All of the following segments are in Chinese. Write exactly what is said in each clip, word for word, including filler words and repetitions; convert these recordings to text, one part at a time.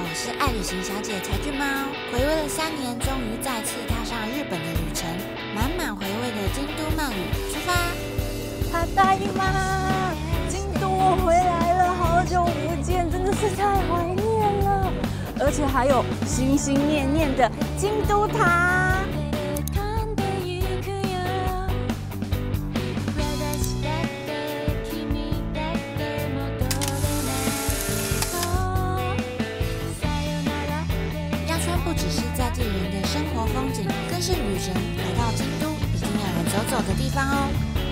我是爱旅行小姐柴俊猫，回味了三年，终于再次踏上日本的旅程，满满回味的京都漫旅出发。 他大姨妈，京都我回来了，好久不见，真的是太怀念了，而且还有心心念念的京都塔。 不只是在地人的生活风景，更是旅人来到京都一定要来走走的地方哦。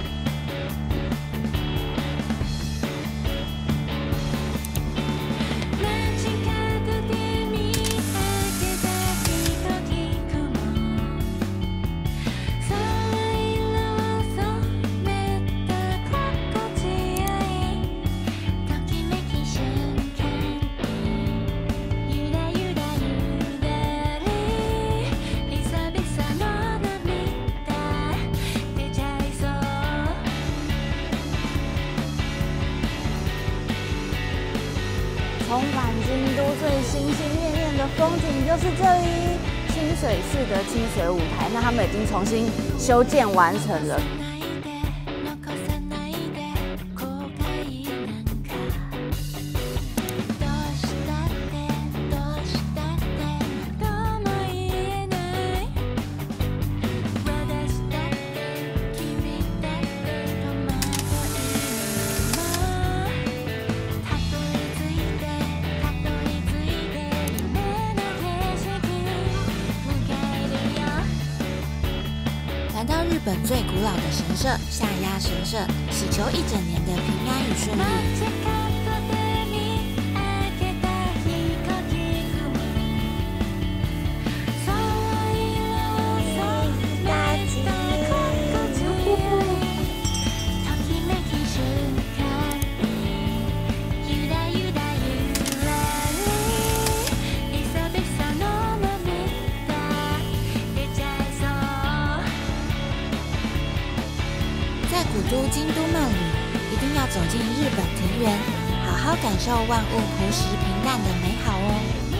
重返京都最心心念念的风景就是这里清水寺的清水舞台，那他们已经重新修建完成了。 来到日本最古老的神社下鸭神社，祈求一整年的平安与顺利。在古都京都漫旅，一定要走进日本庭园，好好感受万物朴实平淡的美好哦。